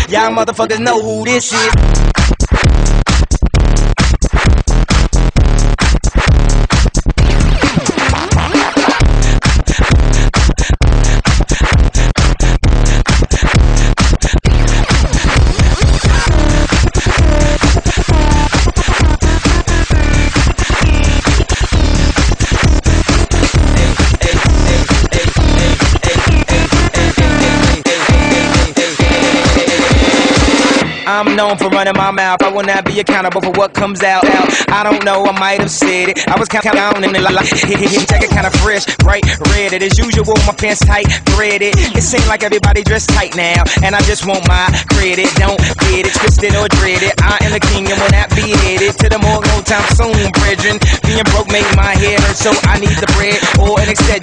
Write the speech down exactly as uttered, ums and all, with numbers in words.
Y'all motherfuckers know who this is. I'm known for running my mouth. I will not be accountable for what comes out. I don't know, I might have said it. I was counting down in the la la. Check it kinda fresh, bright red. It as usual, my pants tight, threaded. It seems like everybody dressed tight now, and I just want my credit. Don't get it twisted or dreaded. I am the king and will not be headed to the morgue no time soon, brethren. Being broke made my head hurt, so I need the bread or an extension.